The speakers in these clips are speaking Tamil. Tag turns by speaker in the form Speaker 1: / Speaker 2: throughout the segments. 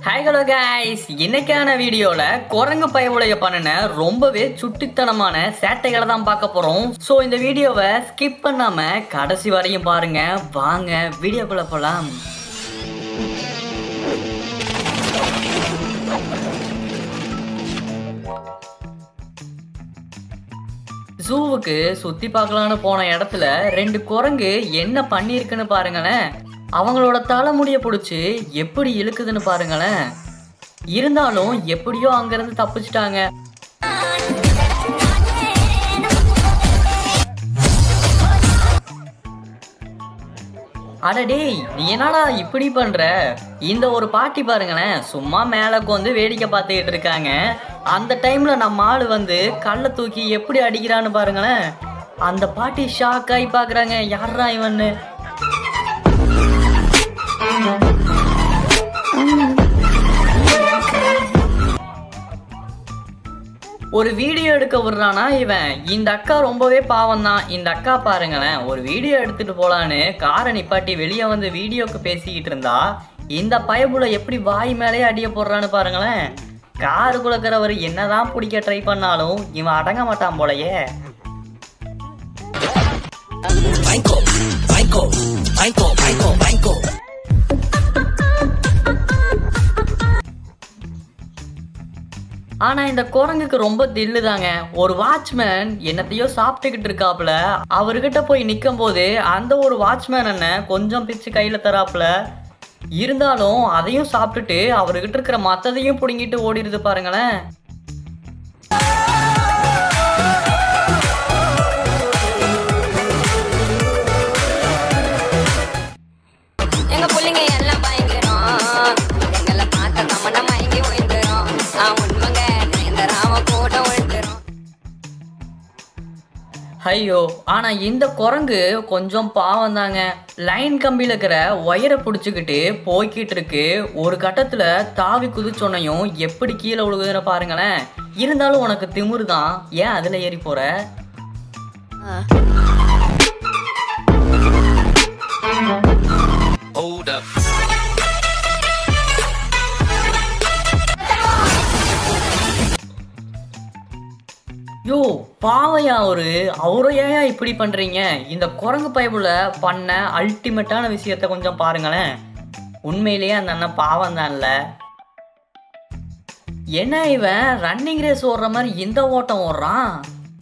Speaker 1: Hi hello guys, இன்னைக்கான வீடியோல குரங்கு பயவுடைய பண்ணுன ரொம்பவே சுட்டித்தனமான சேட்டைகளை தான் பார்க்க போறோம். சோ இந்த வீடியோவை ஸ்கிப் பண்ணாம கடைசி வரையும் பாருங்க. வாங்க வீடியோக்குள்ள போலாம். ஜூவுக்கு சுத்தி பார்க்கலான்னு போன இடத்துல ரெண்டு குரங்கு என்ன பண்ணிருக்குன்னு பாருங்களேன். அவங்களோட தலைமுடியை பிடிச்சி எப்படி இழுக்குதுன்னு பாருங்களேன். இருந்தாலும் எப்படியோ அங்கிருந்து தப்பிச்சிட்டாங்க. அடடே, நீ என்னடா இப்படி பண்ற? இந்த ஒரு பாட்டி பாருங்களேன், சும்மா மேல வந்து வேடிக்கை பார்த்துக்கிட்டு இருக்காங்க. அந்த டைம்ல நம்ம ஆளு வந்து கல்லை தூக்கி எப்படி அடிக்கிறான்னு பாருங்களேன். அந்த பாட்டி ஷாக் ஆகி பாக்குறாங்க, யாரா இவன்னு. ஒரு வீடியோ எடுக்க விடுறானா இவன். இந்த அக்கா ரொம்பவே பாவம் தான். இந்த அக்கா பாருங்களேன், ஒரு வீடியோ எடுத்துட்டு போலான்னு காரை நிப்பாட்டி வெளியே வந்து வீடியோக்கு பேசிக்கிட்டு இருந்தா இந்த பயபுல எப்படி வாய் மேலே அடிய போடுறான்னு பாருங்களேன். காருக்குள்ள இருக்கிறவர் என்னதான் பிடிக்க ட்ரை பண்ணாலும் இவன் அடங்க மாட்டான் போலயே. ஆனா இந்த குரங்குக்கு ரொம்ப தில்லுதாங்க. ஒரு வாட்ச்மேன் என்னத்தையோ சாப்பிட்டுக்கிட்டு இருக்காப்புல. அவர்கிட்ட போய் நிற்கும் போது அந்த ஒரு வாட்ச்மேன் என்ன கொஞ்சம் பிச்சு கையில தராப்புல. இருந்தாலும் அதையும் சாப்பிட்டுட்டு அவர்கிட்ட இருக்கிற மத்ததையும் புடுங்கிட்டு ஓடிடுது பாருங்களேன். ஐயோ, ஆனா இந்த குரங்கு கொஞ்சம் பாவம் தாங்க. லைன் கம்பியில இருக்கிற ஒயரை பிடிச்சிக்கிட்டு போய்கிட்டு இருக்கு. ஒரு கட்டத்துல தாவி குதிச்சோன்னையும் எப்படி கீழே விழுகுதுன்னு பாருங்களேன். இருந்தாலும் உனக்கு திமிரு தான், ஏன் அதுல ஏறி போற? யோ பாவையா அவரு ஏன் இப்படி பண்றீங்க? இந்த குரங்கு பயபுல பண்ண அல்டிமேட்டான விஷயத்த கொஞ்சம் பாருங்களேன். உண்மையிலேயே அந்த அண்ணன் பாவம் தான்ல. என்ன இவன் ரன்னிங் ரேஸ் ஓடுற மாதிரி இந்த ஓட்டம் ஓடுறான்?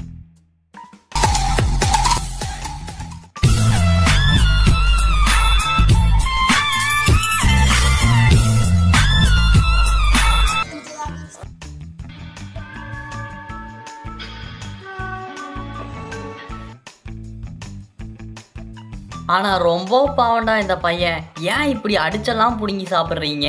Speaker 1: ஆனா ரொம்ப பாவண்டா இந்த பையன். ஏன் இப்படி அடிச்செல்லாம் புடுங்கி சாப்பிடுறீங்க?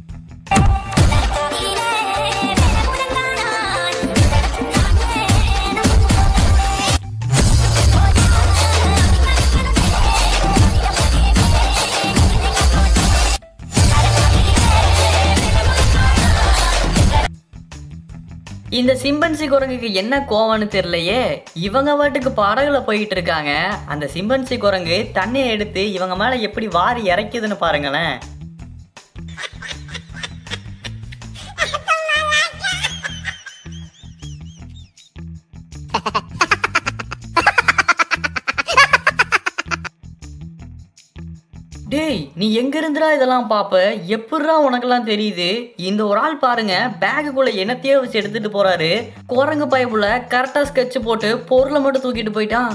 Speaker 1: இந்த சிம்பன்சி குரங்குக்கு என்ன கோவம்னு தெரியலையே. இவங்க வாட்டுக்கு படகுல போயிட்டு இருக்காங்க. அந்த சிம்பன்சி குரங்கு தண்ணியை எடுத்து இவங்க மேல எப்படி வாரி இறைக்குதுன்னு பாருங்களேன். டேய், நீ எங்க இருந்துடா இதெல்லாம் பாப்ப? எப்படிடா உனக்கெல்லாம் தெரியுது? இந்த ஒரு ஆள் பாருங்க, பேக்குக்குள்ள என்னத்தையோ வச்சு எடுத்துட்டு போறாரு. குரங்கு பயப்புல கரெக்டா ஸ்கெட்ச் போட்டு பொருளை மட்டும் தூக்கிட்டு போயிட்டான்.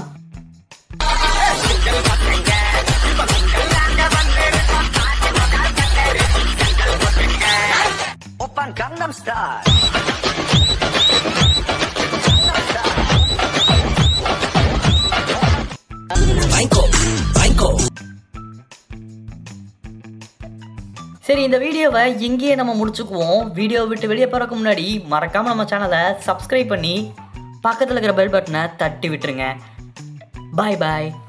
Speaker 1: சரி, இந்த வீடியோவை இங்கேயே நம்ம முடிச்சுக்குவோம். வீடியோ விட்டு வெளியே போறதுக்கு முன்னாடி மறக்காம நம்ம சேனலை சப்ஸ்கிரைப் பண்ணி பக்கத்தில் இருக்கிற பெல் பட்டனை தட்டி விட்டுருங்க. பாய் பாய்.